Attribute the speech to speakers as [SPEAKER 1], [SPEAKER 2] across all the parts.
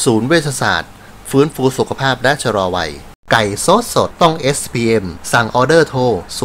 [SPEAKER 1] ศูนย์เวชศาสตร์ฟื้นฟูสุขภาพและชะลอวัยไก่ซดสดต้อง SPM สั่งออเดอร์โทร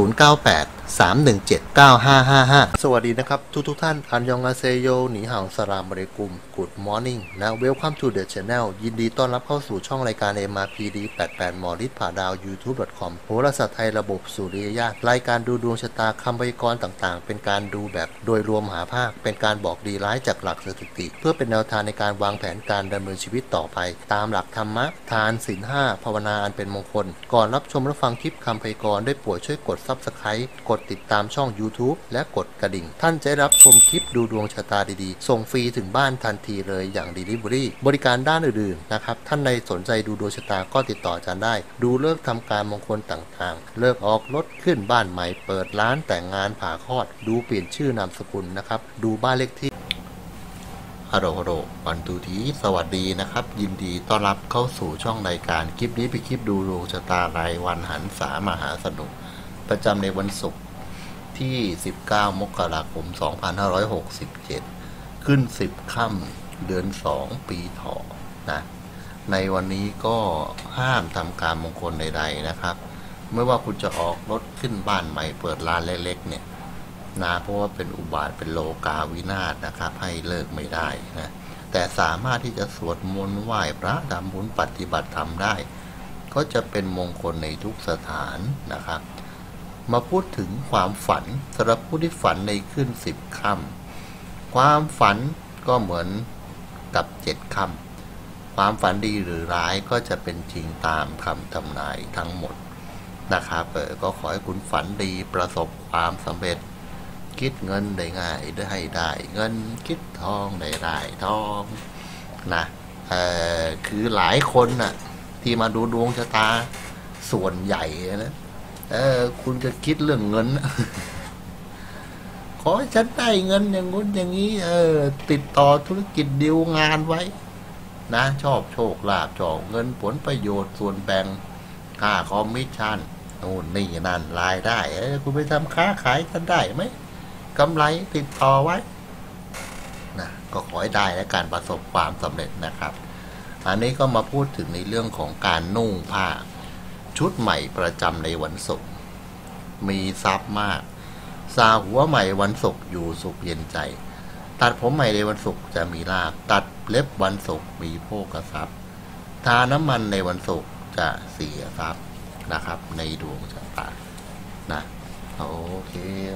[SPEAKER 1] 0983179555 สวัสดีนะครับทุกท่านอันยองอาเซโยหนีห่าวสลามอะลัยกุม Good Morning และ Welcome to the Channel ยินดีต้อนรับเข้าสู่ช่องรายการ MRPD 88หมอฤทธิ์ผ่าดาว YouTube.com โหราศาสตร์ไทยระบบสุริยญาณรายการดูดวงชะตาคำพยากรณ์ต่างๆเป็นการดูแบบโดยรวมหาภาคเป็นการบอกดีร้ายจากหลักสถิติเพื่อเป็นแนวทางในการวางแผนการดำเนินชีวิตต่อไปตามหลักธรรมะทานศีล 5ภาวนาอันเป็นมงคลก่อนรับชมและฟังคลิปคำพยากรณ์ได้โปรดช่วยกด Subscribe กดติดตามช่อง YouTube และกดกระดิ่งท่านจะรับชมคลิปดูดวงชะตาดีๆส่งฟรีถึงบ้านทันทีเลยอย่าง Delivery บริการด้านอื่นๆนะครับท่านใดสนใจดูดวงชะตาก็ติดต่ออาจารย์ได้ดูเลิกทำการมงคลต่างๆเลิกออกรถขึ้นบ้านใหม่เปิดร้านแต่งงานผ่าคลอดดูเปลี่ยนชื่อนามสกุลนะครับดูบ้านเลขที่ฮัลโหลวันดูทีสวัสดีนะครับยินดีต้อนรับเข้าสู่ช่องรายการคลิปนี้เป็นคลิปดูดวงชะตารายวันหันษามหาสนุกประจำในวันศุกร์ที่19มกราคม2567ขึ้น10ค่ำเดือน2ปีเถาะนะในวันนี้ก็ห้ามทำการมงคลใดๆนะครับไม่ว่าคุณจะออกรถขึ้นบ้านใหม่เปิดร้านเล็กๆเนี่ยนะเพราะว่าเป็นอุบาทเป็นโลกาวินาศนะครับให้เลิกไม่ได้นะแต่สามารถที่จะสวดมนต์ไหว้พระทำบุญปฏิบัติธรรมได้ก็จะเป็นมงคลในทุกสถานนะครับมาพูดถึงความฝันสำหรับผู้ที่ฝันในขึ้น10ค่ำความฝันก็เหมือนกับ7ค่ำความฝันดีหรือร้ายก็จะเป็นจริงตามคำทำนายทั้งหมดนะครับก็ขอให้คุณฝันดีประสบความสำเร็จคิดเงินได้ง่ายได้เงินคิดทองได้ทองนะคือหลายคนน่ะที่มาดูดวงชะตาส่วนใหญ่นะคุณจะคิดเรื่องเงิน ขอให้ฉันได้เงินอย่างงู้นอย่างนี้ติดต่อธุรกิจดีลงานไว้นะชอบโชคลาภชอบเงินผลประโยชน์ส่วนแบ่งค่าคอมมิชชั่นโน่นนี่นั่นรายได้คุณไปทำค้าขายกันได้ไหมกำไรติดต่อไว้นะก็ขอให้ได้และการประสบความสำเร็จนะครับอันนี้ก็มาพูดถึงในเรื่องของการนุ่งผ้าชุดใหม่ประจำในวันศุกร์มีทรัพย์มากซาหัวใหม่วันศุกร์อยู่สุขเย็นใจตัดผมใหม่ในวันศุกร์จะมีลาภตัดเล็บวันศุกร์มีโภคทรัพย์ทาน้ำมันในวันศุกร์จะเสียทรัพย์นะครับในดวงชะตานะโอเค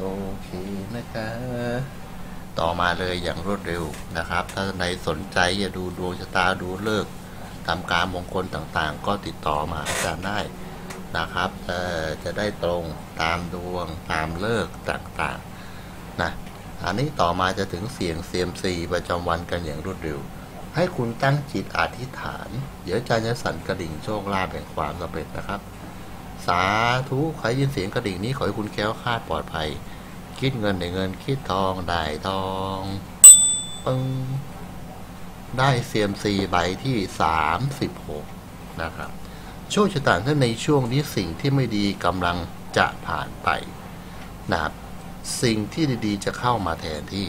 [SPEAKER 1] นะครับต่อมาเลยอย่างรวดเร็วนะครับถ้าในสนใจจะดูดวงชะตาดูฤกษ์ทำการมงคลต่างๆก็ติดต่อมาอาจารย์ได้นะครับจะได้ตรงตามดวงตามฤกษ์ต่างๆนะอันนี้ต่อมาจะถึงเสียง CMC ประจำวันกันอย่างรวดเร็วให้คุณตั้งจิตอธิษฐานเดี๋ยวอาจารย์จะสั่นกระดิ่งโชคลาภแห่งความสำเร็จนะครับสาธุใครยินเสียงกระดิ่งนี้ขอให้คุณแคล้วคลาดปลอดภัยคิดเงินได้เงินคิดทองได้ทองปึ้งได้ CMC ใบที่36นะครับโชคชะตาท่านในช่วงนี้สิ่งที่ไม่ดีกำลังจะผ่านไปนะครับสิ่งที่ดีๆจะเข้ามาแทนที่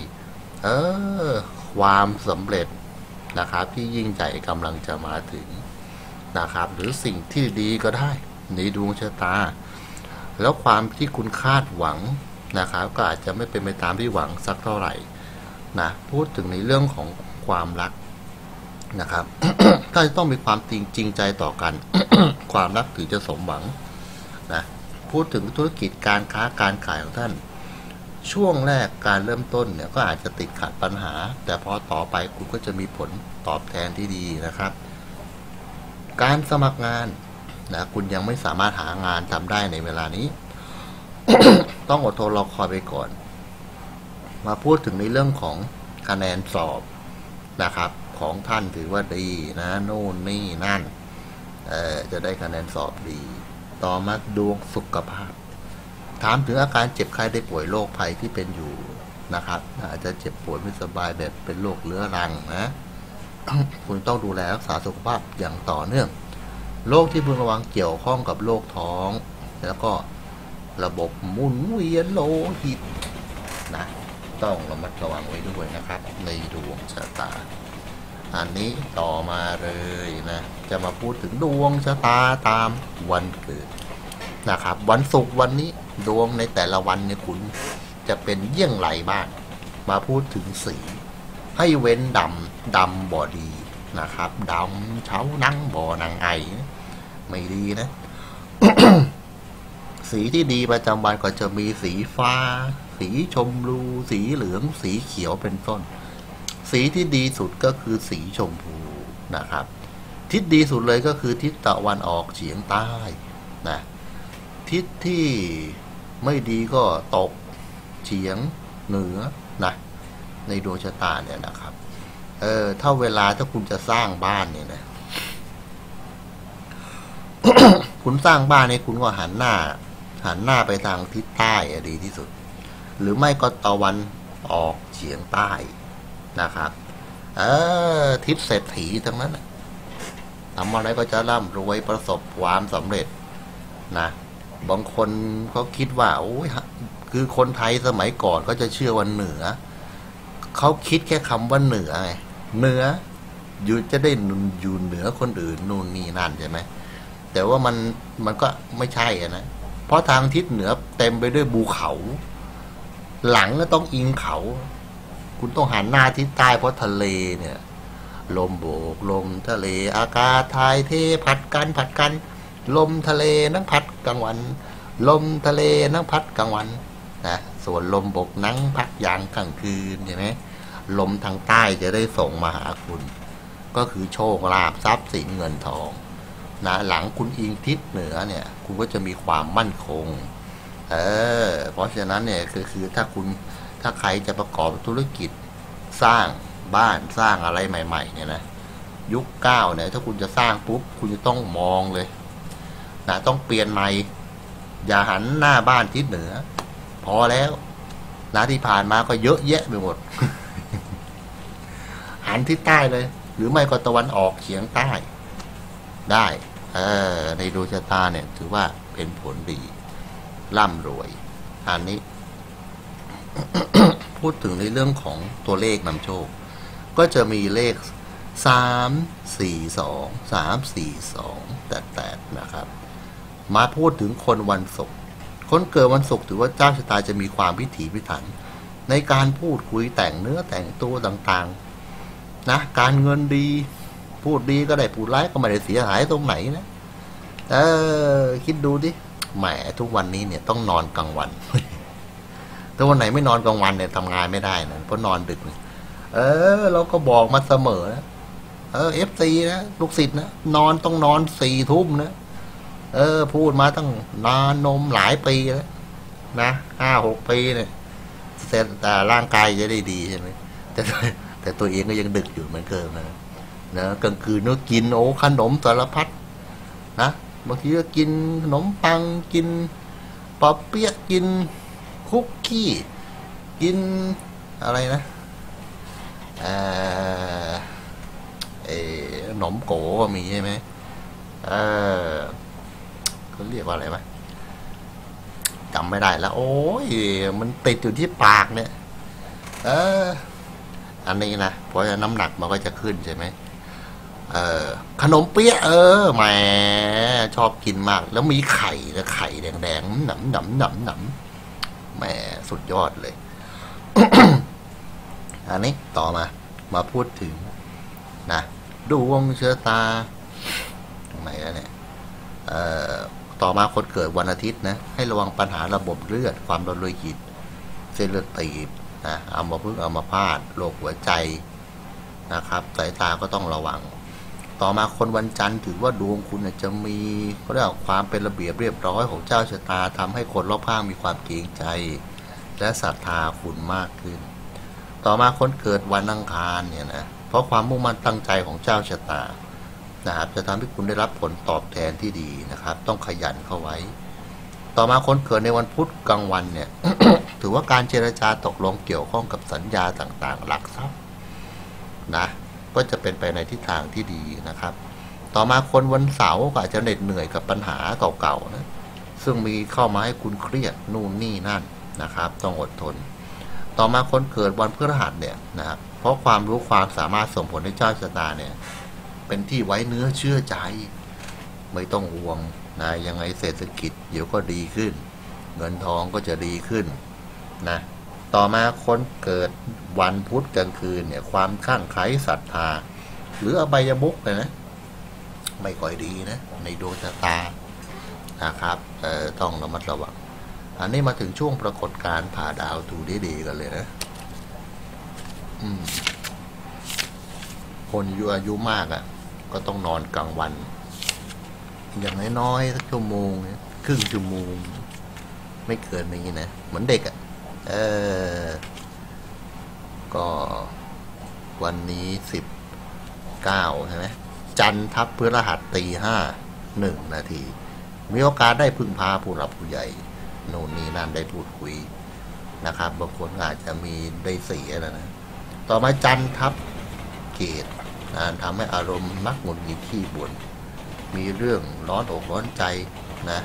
[SPEAKER 1] ความสำเร็จนะครับที่ยิ่งใหญ่กำลังจะมาถึงนะครับหรือสิ่งที่ดีก็ได้ในดวงชะตาแล้วความที่คุณคาดหวังนะครับก็อาจจะไม่เป็นไปตามที่หวังสักเท่าไหร่นะพูดถึงในเรื่องของความรักนะครับ ถ้าจะต้องมีความจริงใจต่อกัน ความรักถึงจะสมหวังนะพูดถึงธุรกิจการค้าการขายของท่านช่วงแรกการเริ่มต้นเนี่ยก็อาจจะติดขัดปัญหาแต่พอต่อไปคุณก็จะมีผลตอบแทนที่ดีนะครับการสมัครงานนะคุณยังไม่สามารถหางานทำได้ในเวลานี้ ต้องอดทนรอคอยไปก่อนมาพูดถึงในเรื่องของคะแนนสอบนะครับของท่านถือว่าดีนะโน่นนี่นั่นจะได้คะแนนสอบดีต่อมาดวงสุขภาพถามถึงอาการเจ็บไข้ได้ป่วยโรคภัยที่เป็นอยู่นะครับอาจจะเจ็บป่วยไม่สบายแบบเป็นโรคเรื้อรังนะ คุณต้องดูแลรักษาสุขภาพอย่างต่อเนื่องโรคที่พึงระวังเกี่ยวข้องกับโรคท้องแล้วก็ระบบหมุนเวียนโลหิตนะต้องระมัดระวังไว้ด้วยนะครับในดวงชะตาอันนี้ต่อมาเลยนะจะมาพูดถึงดวงชะตาตามวันเกิดนะครับวันศุกร์วันนี้ดวงในแต่ละวันเนี่ยคุณจะเป็นเยี่ยงไรบ้างมาพูดถึงสีให้เว้นดำบ่ดีนะครับดำเช้านั่งบ่อนางไอไม่ดีนะ สีที่ดีประจำวันก็จะมีสีฟ้าสีชมพูสีเหลืองสีเขียวเป็นต้นสีที่ดีสุดก็คือสีชมพูนะครับทิศดีสุดเลยก็คือทิศตะวันออกเฉียงใต้นะทิศที่ไม่ดีก็ตกเฉียงเหนือนะในดวงชะตาเนี่ยนะครับถ้าเวลาถ้าคุณจะสร้างบ้านเนี่ยนะ คุณสร้างบ้านเนี่ยคุณก็หันหน้าไปทางทิศใต้ดีที่สุดหรือไม่ก็ตะวันออกเฉียงใต้นะครับทิศเศรษฐีทั้งนั้นทำอะไรก็จะร่ำรวยประสบความสำเร็จนะบางคนเขาคิดว่าโอ้ยคือคนไทยสมัยก่อนก็จะเชื่อว่าเหนือเขาคิดแค่คำว่าเหนือไงเหนืออยู่จะได้อยู่เหนือคนอื่นนู่นนี่นั่นใช่ไหมแต่ว่ามันก็ไม่ใช่นะเพราะทางทิศเหนือเต็มไปด้วยภูเขาหลังก็ต้องอิงเขาคุณต้องหันหน้าทิศใต้เพราะทะเลเนี่ยลมโบกลมทะเลอากาศทายเทผัดกันลมทะเลนั่งพัดกลางวันลมทะเลนั่งพัดกลางวันนะส่วนลมบกนั่งพัดยางกลางคืนใช่ไหมลมทางใต้จะได้ส่งมาหาคุณก็คือโชคลาภทรัพย์สินเงินทองนะหลังคุณอิงทิศเหนือเนี่ยคุณก็จะมีความมั่นคงเพราะฉะนั้นเนี่ยคือถ้าใครจะประกอบธุรกิจสร้างบ้านสร้างอะไรใหม่ๆเนี่ยนะยุคเก้าเนี่ยถ้าคุณจะสร้างปุ๊บคุณจะต้องมองเลยนะต้องเปลี่ยนใหม่อย่าหันหน้าบ้านทิศเหนือพอแล้วนะที่ผ่านมาก็เยอะแยะไปหมด หันทิศใต้เลยหรือไม่ก็ตะวันออกเฉียงใต้ได้ในดวงชะตาเนี่ยถือว่าเป็นผลดีร่ำรวยอันนี้ พูดถึงในเรื่องของตัวเลขนำโชคก็จะมีเลข342นะครับมาพูดถึงคนวันศุกร์คนเกิดวันศุกร์ถือว่าเจ้าชะตาจะมีความพิถีพิถันในการพูดคุยแต่งเนื้อแต่งตัวต่างๆนะการเงินดีพูดดีก็ได้พูดร้ายก็ไม่ได้เสียหายตรงไหนนะคิดดูดิแหมทุกวันนี้เนี่ยต้องนอนกลางวัน ถ้าวันไหนไม่นอนกลางวันเนี่ยทำงานไม่ได้นะเพราะนอนดึกเราก็บอกมาเสมอนะFC นะลูกศิษย์นะต้องนอน4 ทุ่มนะพูดมาตั้งนานนมหลายปีแล้วนะ5-6 ปีเนี่ยแต่ร่างกายจะได้ดีใช่ไหมแต่ตัวเองก็ยังดึกอยู่เหมือนเดิมนะกลางคืนก็กินขนมสารพัดนะบางทีก็กินขนมปังกินปอเปี๊ยะกินคุกกี้กินอะไรนะขนมโกก็มีใช่ไหมเขาเรียกว่าอะไรวะจำไม่ได้แล้วโอ้ยมันติดอยู่ที่ปากเนี่ยอันนี้นะเพราะน้ำหนักมันก็จะขึ้นใช่ไหมขนมเปี๊ยะแหมชอบกินมากแล้วมีไข่นะไข่แดงๆหนำแหมสุดยอดเลย อันนี้ต่อมาพูดถึงนะดวงชะตาตรงไหนแล้วเนี่ยต่อมาคนเกิดวันอาทิตย์นะให้ระวังปัญหาระบบเลือดความดันโลหิตเส้นเลือดตีบนะอัมพาตโรคหัวใจนะครับสายตาก็ต้องระวังต่อมาคนวันจันทร์ถือว่าดวงคุณจะมีเขาเรียกความเป็นระเบียบเรียบร้อยของเจ้าชะตาทำให้คนรอบข้างมีความเกรงใจและศรัทธาคุณมากขึ้นต่อมาคนเกิดวันอังคารเนี่ยนะเพราะความมุ่งมั่นตั้งใจของเจ้าชะตานะครับจะทำให้คุณได้รับผลตอบแทนที่ดีนะครับต้องขยันเข้าไว้ต่อมาคนเกิดในวันพุธกลางวันเนี่ย ถือว่าการเจรจาตกลงเกี่ยวข้องกับสัญญาต่างๆหลักทรัพย์นะก็จะเป็นไปในทิศทางที่ดีนะครับต่อมาคนวันเสาร์ก็อาจจะเหน็ดเหนื่อยกับปัญหาเก่าๆนะซึ่งมีเข้ามาให้คุณเครียดนู่นนี่นั่นนะครับต้องอดทนต่อมาคนเกิดวันพฤหัสเนี่ยนะครับราะความรู้ความสามารถส่งผลให้เจ้าชะตาเนี่ยเป็นที่ไว้เนื้อเชื่อใจไม่ต้องห่วงนะยังไงเศรษฐกิจเดี๋ยวก็ดีขึ้นเงินทองก็จะดีขึ้นนะต่อมาคนเกิดวันพุธกลางคืนเนี่ยความข้างไคล้ศรัทธาหรืออบายมุขเลยนะไม่ค่อยดีนะในดวงชะตานะครับต้องระมัดระวังอันนี้มาถึงช่วงปรากฏการณ์ผ่าดาวทูดีๆกันเลยนะคนอายุมากก็ต้องนอนกลางวันอย่างน้อยๆสักชั่วโมงครึ่งชั่วโมงไม่เกินนี้นะเหมือนเด็กก็วันนี้19ใช่ไหมจันทร์ทับพฤหัสตี 5:01 นาทีมีโอกาสได้พึ่งพาผู้หลักผู้ใหญ่โน่นนี่นั่นได้พูดคุยนะครับบางคนอาจจะมีได้เสียแล้วนะต่อมาจันทร์ทับเกตทำให้อารมณ์มักหงุดหงิดขี้บ่นมีเรื่องร้อนอกร้อนใจนะ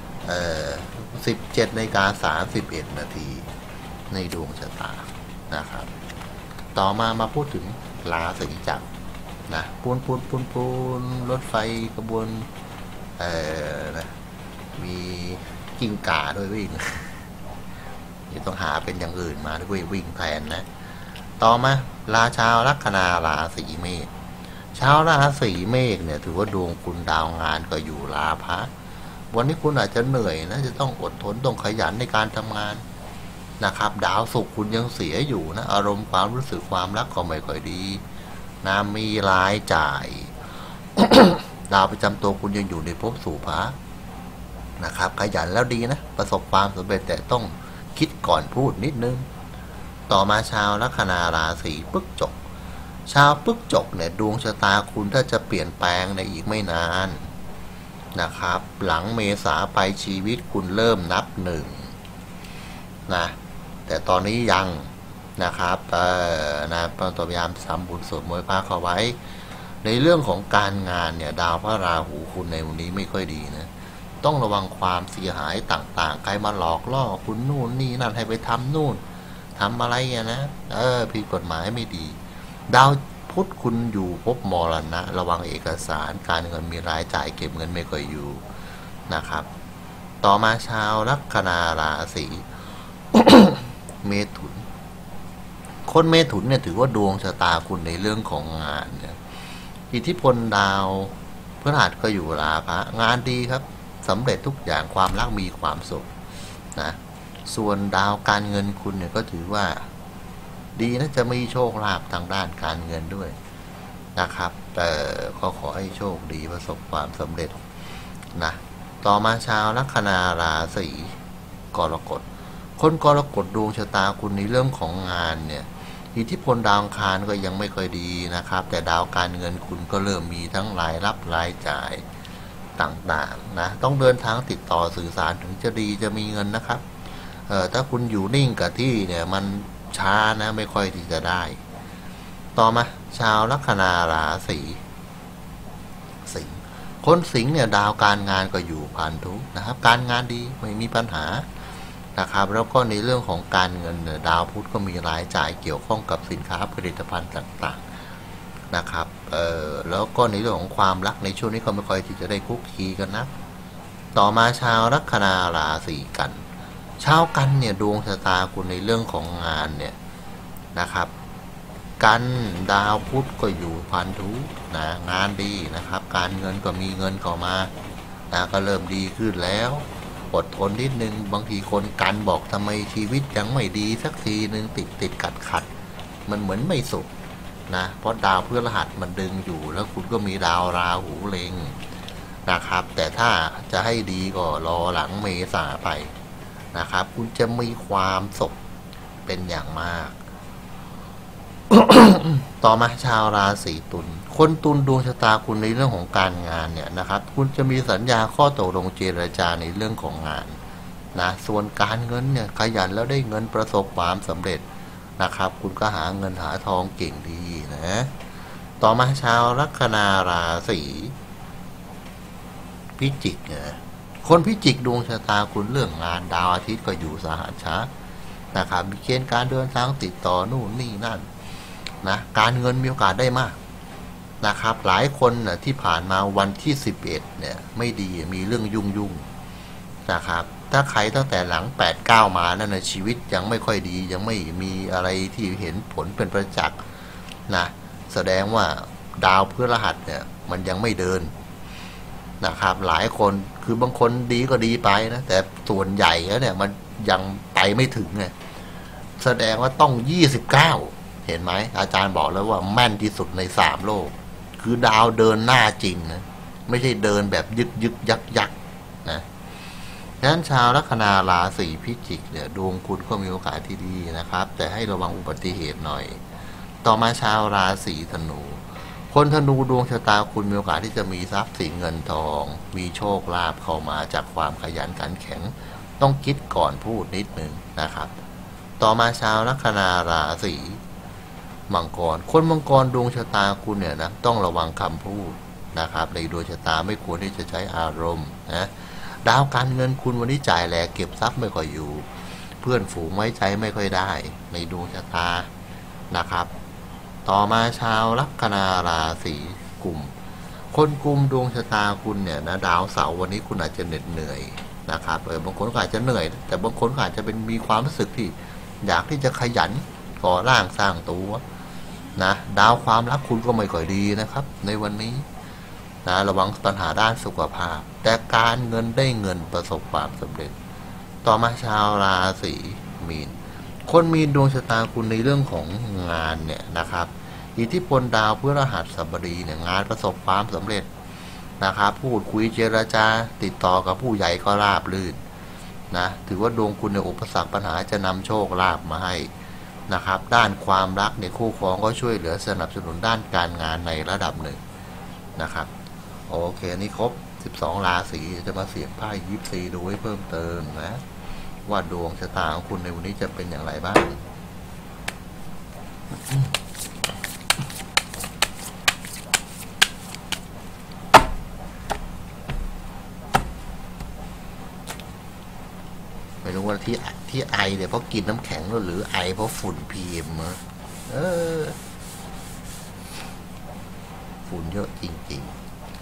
[SPEAKER 1] 17:31 นาทีในดวงชะตานะครับต่อมาพูดถึงราศีจักรนะปูนรถไฟกระบวนนะมีกิ้งก่าด้วยวิ่งนี่ต้องหาเป็นอย่างอื่นมาด้วยวิ่งแทนนะต่อมาราชาลัคนาราศีเมษชาวราศีเมษเนี่ยถือว่าดวงคุณดาวงานก็อยู่ราพะวันนี้คุณอาจจะเหนื่อยนะจะต้องอดทนต้องขยันในการทำงานนะครับดาวศุกร์คุณยังเสียอยู่นะอารมณ์ความรู้สึกความรักก็ไม่ค่อยดีนะมีรายจ่าย ดาวประจำตัวคุณยังอยู่ในภพสู่พระนะครับขยันแล้วดีนะประสบความสำเร็จแต่ต้องคิดก่อนพูดนิดนึงต่อมาชาวลัคนาราศีพฤกษกชาวพฤกษกเนี่ยดวงชะตาคุณถ้าจะเปลี่ยนแปลงในอีกไม่นานนะครับหลังเมษาไปชีวิตคุณเริ่มนับหนึ่งนะแต่ตอนนี้ยังนะครับนะพยายามทำบุญสวดมนต์พระเข้าไว้ในเรื่องของการงานเนี่ยดาวพระราหูคุณในวันนี้ไม่ค่อยดีนะต้องระวังความเสียหายต่างๆใครมาหลอกล่อคุณนู่นนี่นั่นให้ไปทำนู่นทำอะไรนะผิดกฎหมายไม่ดีดาวพุธคุณอยู่ภพมรณะระวังเอกสารการเงินมีรายจ่ายเก็บเงินไม่ค่อยอยู่นะครับต่อมาชาวลัคนาราศี เมถุนคนเมถุนเนี่ยถือว่าดวงชะตาคุณในเรื่องของงานเนี่ยอิทธิพลดาวพฤหัสก็อยู่ราพะงานดีครับสำเร็จทุกอย่างความรักมีความสุขนะส่วนดาวการเงินคุณเนี่ยก็ถือว่าดีนะจะมีโชคลาภทางด้านการเงินด้วยนะครับแต่ก็ขอให้โชคดีประสบความสำเร็จนะต่อมาชาวลัคนาราศีกรกฎคนกรกฎดวงชะตาคุณในเรื่องของงานเนี่ยอิทธิพลดาวอังคารก็ยังไม่ค่อยดีนะครับแต่ดาวการเงินคุณก็เริ่มมีทั้งรายรับรายจ่ายต่างๆนะต้องเดินทางติดต่อสื่อสารถึงจะดีจะมีเงินนะครับถ้าคุณอยู่นิ่งกับที่เนี่ยมันช้านะไม่ค่อยที่จะได้ต่อมาชาวลัคนาราศีสิงห์คนสิงห์เนี่ยดาวการงานก็อยู่พันธุนะครับการงานดีไม่มีปัญหานะครับแล้วก็ในเรื่องของการเงินเนี่ยดาวพุธก็มีรายจ่ายเกี่ยวข้องกับสินค้าผลิตภัณฑ์ต่างๆนะครับแล้วก็ในเรื่องของความรักในช่วงนี้ก็ไม่ค่อยที่จะได้คุกคีกันนะต่อมาชาวลัคนาราศีกันชาวกันเนี่ยดวงชะตาคุณในเรื่องของงานเนี่ยนะครับกันดาวพุธก็อยู่พันธุนะงานดีนะครับการเงินก็มีเงินเข้ามานะก็เริ่มดีขึ้นแล้วอดทนนิดนึงบางทีคนกันบอกทำไมชีวิตยังไม่ดีสักทีนึงติดขัดมันเหมือนไม่สุขนะเพราะดาวพฤหัสมันดึงอยู่แล้วคุณก็มีดาวราหูเล็งนะครับแต่ถ้าจะให้ดีก็รอหลังเมษาไปนะครับคุณจะมีความสุขเป็นอย่างมาก ต่อมาชาวราศีตุลคนตุลดวงชะตาคุณในเรื่องของการงานเนี่ยนะครับคุณจะมีสัญญาข้อตกลงเจรจาในเรื่องของงานนะส่วนการเงินเนี่ยขยันแล้วได้เงินประสบความสำเร็จนะครับคุณก็หาเงินหาทองเก่งดีนะต่อมาชาวลัคนาราศีพิจิกเนี่ยคนพิจิกดวงชะตาคุณเรื่องงานดาวอาทิตย์ก็อยู่สหัชชะนะครับมีเกณฑ์การเดินทางติดต่อนู่นนี่นั่นนะการเงินมีโอกาสได้มากนะครับหลายคนนะที่ผ่านมาวันที่11เนี่ยไม่ดีมีเรื่องยุ่งนะครับถ้าใครตั้งแต่หลัง8-9มานั่นนะชีวิตยังไม่ค่อยดียังไม่มีอะไรที่เห็นผลเป็นประจักษ์นะแสดงว่าดาวพฤหัสเนี่ยมันยังไม่เดินนะครับหลายคนคือบางคนดีก็ดีไปนะแต่ส่วนใหญ่แล้วเนี่ยมันยังไปไม่ถึงไงแสดงว่าต้อง29เห็นไหมอาจารย์บอกแล้วว่าแม่นที่สุดใน3โลกคือดาวเดินหน้าจริงนะไม่ใช่เดินแบบยึกยักนะฉะนั้นชาวลัคนาราศีพิจิกเนี่ยดวงคุณก็มีโอกาสที่ดีนะครับแต่ให้ระวังอุบัติเหตุหน่อยต่อมาชาวราศีธนูคนธนูดวงชะตาคุณมีโอกาสที่จะมีทรัพย์สินเงินทองมีโชคลาภเข้ามาจากความขยันขันแข็งต้องคิดก่อนพูดนิดนึงนะครับต่อมาชาวลัคนาราศีมังกรคนมังกรดวงชะตาคุณเนี่ยนะต้องระวังคำพูดนะครับในดวงชะตาไม่ควรที่จะใช้อารมณ์นะดาวการเงินคุณวันนี้จ่ายแหลกเก็บทรัพย์ไม่ค่อยอยู่เพื่อนฝูงไว้ใจไม่ค่อยได้ในดวงชะตานะครับต่อมาชาวลัคนาราศีกุมคนกุมดวงชะตาคุณเนี่ยนะดาวเสาร์วันนี้คุณอาจจะเหน็ดเหนื่อยนะครับบางคนก็อาจจะเหนื่อยแต่บางคนก็อาจจะเป็นมีความรู้สึกที่อยากที่จะขยันก่อร่างสร้างตัวนะดาวความรักคุณก็ไม่ค่อยดีนะครับในวันนี้นะระวังปัญหาด้านสุขภาพแต่การเงินได้เงินประสบความสำเร็จต่อมาชาวราศีมีนคนมีนดวงชะตาคุณในเรื่องของงานเนี่ยนะครับอิทธิพลดาวพฤหัสบดีเนี่ยงานประสบความสำเร็จนะครับพูดคุยเจรจาติดต่อกับผู้ใหญ่ก็ราบรื่นนะถือว่าดวงคุณในอุปสรรคปัญหาจะนำโชคลาภมาให้นะครับด้านความรักในคู่ครองก็ช่วยเหลือสนับสนุนด้านการงานในระดับหนึ่งนะครับโอเคนี่ครบ12ราศีจะมาเสี่ยงไพ่24ดูให้เพิ่มเติมนะว่าดวงชะตาของคุณในวันนี้จะเป็นอย่างไรบ้างไม่รู้ว่าที่ไอเนี่ยเพราะกินน้ำแข็งหรือไอเพราะฝุ่นPMฝุ่นเยอะจริง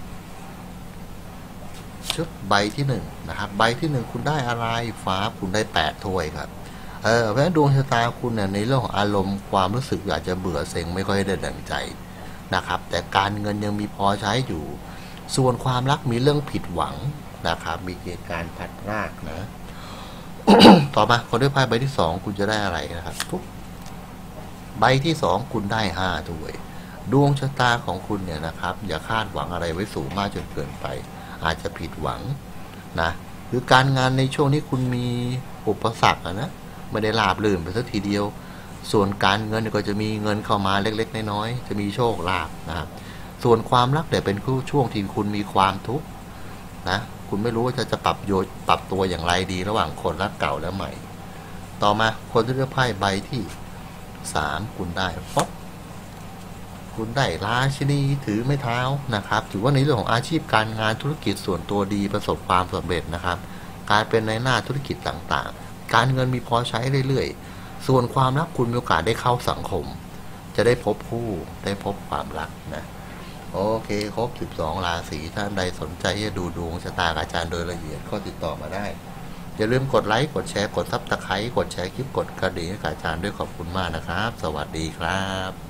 [SPEAKER 1] ๆชุดใบที่1นะครับใบที่1คุณได้อะไรฟ้าคุณได้8ถ้วยครับเพราะฉะนั้นดวงชะตาคุณเนี่ยในเรื่องของอารมณ์ความรู้สึกอาจจะเบื่อเซ็งไม่ค่อยได้ดั่งใจนะครับแต่การเงินยังมีพอใช้อยู่ส่วนความรักมีเรื่องผิดหวังนะครับมีเหตุการณ์พลัดพรากนะ ต่อมาคนด้วยไพ่ใบที่2คุณจะได้อะไรนะครับทุกใบที่2คุณได้5ถ้วยดวงชะตาของคุณเนี่ยนะครับอย่าคาดหวังอะไรไว้สูงมากจนเกินไปอาจจะผิดหวังนะหรือการงานในช่วงนี้คุณมีอุปสรรคนะไม่ได้ราบรื่นไปสักทีเดียวส่วนการเงินก็จะมีเงินเข้ามาเล็กๆน้อยๆจะมีโชคลาภนะครับส่วนความรักเนี่ยเป็นช่วงที่คุณมีความทุกข์นะคุณไม่รู้ว่าจะปรับตัวอย่างไรดีระหว่างคนรักเก่าและใหม่ต่อมาคนที่เลือกไพ่ใบที่3คุณได้ป๊อปคุณได้ราชินีถือไม้เท้านะครับถือว่าในเรื่องของอาชีพการงานธุรกิจส่วนตัวดีประสบความสำเร็จนะครับการเป็นในหน้าธุรกิจต่างๆการเงินมีพอใช้เรื่อยๆส่วนความรักคุณมีโอกาสได้เข้าสังคมจะได้พบคู่ได้พบความรักนะโอเคครบ12ราศีท่านใดสนใจจะดูดวงชะตาอาจารย์โดยละเอียดก็ติดต่อมาได้อย่าลืมกดไลค์กดแชร์กดซับสไครต์กดแชร์คลิปกดกระดิ่งให้อาจารย์ด้วยขอบคุณมากนะครับสวัสดีครับ